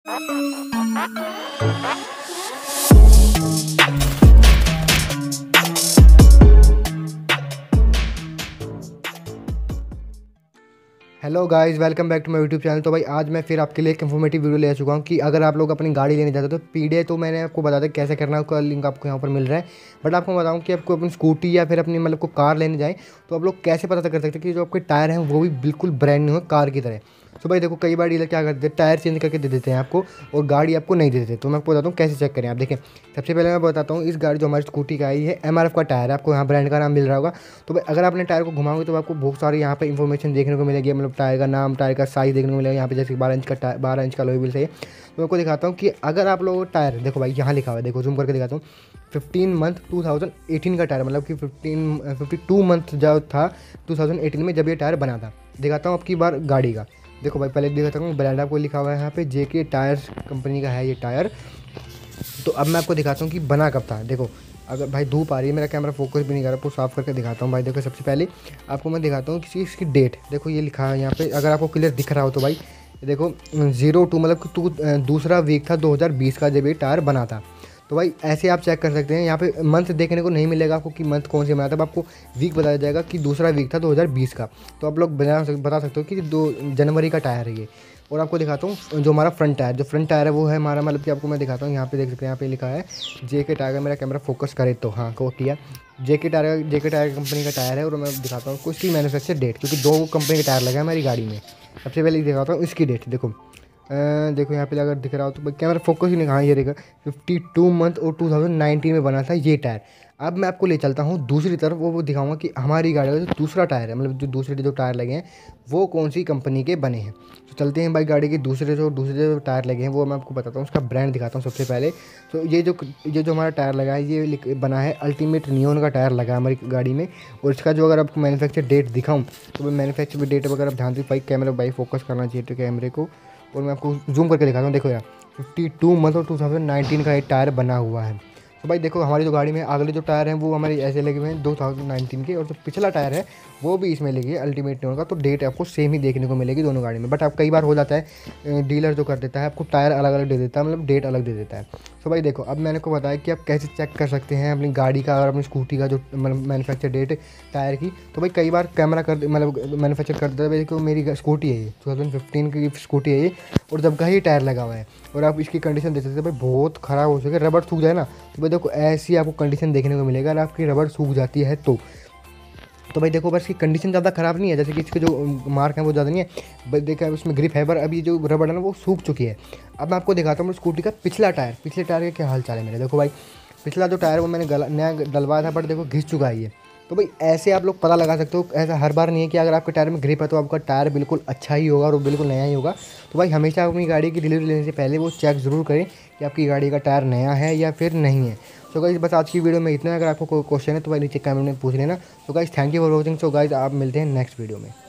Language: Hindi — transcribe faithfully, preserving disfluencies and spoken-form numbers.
Hello guys, welcome back to my YouTube channel. तो भाई आज मैं फिर आपके लिए एक इन्फॉर्मेटिव वीडियो ले आ चुका हूँ कि अगर आप लोग अपनी गाड़ी लेने जाते हो तो पीडीए तो मैंने आपको बता दिया कैसे करना है, उसका लिंक आपको यहाँ पर मिल रहा है। बट आपको बताऊँ कि आपको अपनी स्कूटी या फिर अपनी मतलब को कार लेने जाएँ तो आप लोग कैसे पता कर सकते हैं कि जो आपके टायर हैं वो भी बिल्कुल ब्रांड न्यू है कार की तरह। तो भाई देखो, कई बार डीलर क्या करते हैं, टायर चेंज करके दे देते हैं आपको और गाड़ी आपको नहीं दे देते। तो मैं आपको बताता हूँ कैसे चेक करें। आप देखें, सबसे पहले मैं बताता हूँ, इस गाड़ी जो हमारी स्कूटी का है ये एमआरएफ का टायर है, आपको यहाँ ब्रांड का नाम मिल रहा होगा। तो भाई अगर आपने टायर को घुमाओगे तो आपको बहुत सारी यहाँ पे इन्फॉर्मेशन देखने को मिलेगी, मतलब टायर का नाम, टायर का साइज़ देखने को मिलेगा। यहाँ पे जैसे बारह इंच का टायर, बारह इंच का लोई व्हील से। तो मैं आपको दिखाता हूँ कि अगर आप लोग टायर देखो भाई, यहाँ लिखा हुआ है, देखो जूम करके दिखाता हूँ, fifteen month two thousand eighteen का टायर, मतलब कि फिफ्टीन फिफ्टी टू मंथ जो था टू थाउजेंड एटीन में जब ये टायर बना था। दिखाता हूँ आपकी बार गाड़ी का। देखो भाई, पहले दिखाता हूँ, ब्रांड आपको लिखा हुआ है यहाँ पे, जेके टायर्स कंपनी का है ये टायर। तो अब मैं आपको दिखाता हूँ कि बना कब था। देखो, अगर भाई धूप आ रही है, मेरा कैमरा फोकस भी नहीं कर रहा, आपको साफ करके दिखाता हूँ भाई। देखो सबसे पहले आपको मैं दिखाता हूँ किसी इसकी डेट। देखो ये लिखा है यहाँ पे, अगर आपको क्लियर दिख रहा हो तो भाई देखो, जीरो टू मतलब कि टू दूसरा वीक था दो हज़ार बीस का जब ये टायर बना था। तो भाई ऐसे आप चेक कर सकते हैं। यहाँ पे मंथ देखने को नहीं मिलेगा आपको कि मंथ कौन से में आता है, आपको वीक बताया जाएगा कि दूसरा वीक था दो हज़ार बीस का। तो आप लोग बता सक बता सकते हो कि दो जनवरी का टायर है ये। और आपको दिखाता हूँ जो हमारा फ्रंट टायर, जो फ्रंट टायर है वो है हमारा, मतलब कि आपको मैं दिखाता हूँ, यहाँ पे देख सकते हैं, यहाँ पे लिखा है जे के टायर। मेरा कैमरा फोकस करे तो हाँ को किया, जे के टायर, जे के टायर कंपनी का टायर है। और मैं दिखाता हूँ उसकी मैन्युफैक्चर डेट, क्योंकि दो कंपनी के टायर लगे हैं हमारी गाड़ी में। सबसे पहले दिखाता हूँ इसकी डेट। देखो अ, देखो यहाँ पे अगर दिख रहा हो तो कैमरा फोकस ही नहीं, कहाँ ये देखा, फिफ्टी टू मंथ और टू थाउजेंड नाइनटीन में बना था ये टायर। अब मैं आपको ले चलता हूँ दूसरी तरफ, वो वो दिखाऊंगा कि हमारी गाड़ी का जो दूसरा टायर है, मतलब जो दूसरे जो टायर लगे हैं वो कौन सी कंपनी के बने हैं। तो चलते हैं भाई गाड़ी के दूसरे जो दूसरे जो टायर लगे हैं वो मैं आपको बताता हूँ, उसका ब्रांड दिखाता हूँ सबसे पहले। तो ये जो ये जो हमारा टायर लगा है ये बना है अल्टीमेट नियोन का टायर लगा है हमारी गाड़ी में। और इसका जो अगर आपको मैन्युफैक्चर डेट दिखाऊँ तो मैं मैन्युफैक्चर डेट वगैरह ध्यान से भाई, कैमरा भाई फोकस करना चाहिए तो कैमरे को। और मैं आपको जूम करके दिखाता हूँ। देखो यार, फिफ्टी टू मंथ और टू थाउजेंड नाइनटीन का एक टायर बना हुआ है। तो भाई देखो, हमारी जो गाड़ी में अगले जो टायर हैं वो हमारे ऐसे लगे हुए हैं दो हज़ार उन्नीस के, और जो पिछला टायर है वो भी इसमें लगी है अल्टीमेट न्यून का। तो डेट आपको सेम ही देखने को मिलेगी दोनों गाड़ी में। बट अब कई बार हो जाता है डीलर जो कर देता है आपको टायर अलग अलग दे देता है, मतलब डेट अलग दे देता है। तो भाई देखो, अब मैंने को बताया कि आप कैसे चेक कर सकते हैं अपनी गाड़ी का और अपनी स्कूटी का जो मतलब मैन्युफैक्चर डेट टायर की। तो भाई कई बार कैमरा कर मतलब मैन्युफैक्चर कर देता है। देखो मेरी स्कूटी है ये, टू थाउजेंड फिफ्टीन की स्कूटी है ये, और जब का ही टायर लगा हुआ है। और आप इसकी कंडीशन देख सकते हैं भाई, बहुत ख़राब हो चुकी है, रबड़ सूख जाए ना तो भाई देखो ऐसी आपको कंडीशन देखने को मिलेगा। अगर आपकी रबड़ सूख जाती है तो तो भाई देखो, बस इसकी कंडीशन ज़्यादा ख़राब नहीं है, जैसे कि इसके जो मार्क हैं वो ज़्यादा नहीं है। बस देखा उसमें ग्रिप है, पर अभी जो रबड़ है ना वो सूख चुकी है। अब मैं आपको दिखाता हूँ स्कूटी का पिछला टायर, पिछले टायर का क्या हाल चाल है मेरे। देखो भाई, पिछला जो टायर वो मैंने गला नया डलवाया था, बट देखो घिस चुका है ये। तो भाई ऐसे आप लोग पता लगा सकते हो। ऐसा हर बार नहीं है कि अगर आपके टायर में ग्रिप है तो आपका टायर बिल्कुल अच्छा ही होगा और बिल्कुल नया ही होगा। तो भाई हमेशा अपनी गाड़ी की डिलीवरी लेने से पहले वो चेक ज़रूर करें कि आपकी गाड़ी का टायर नया है या फिर नहीं है। सो गाइस, बस आज की वीडियो में इतना है। अगर आपको कोई क्वेश्चन है तो भाई नीचे कमेंट में पूछ लेना। तो guys, thank you for watching. So guys, आप मिलते हैं नेक्स्ट वीडियो में।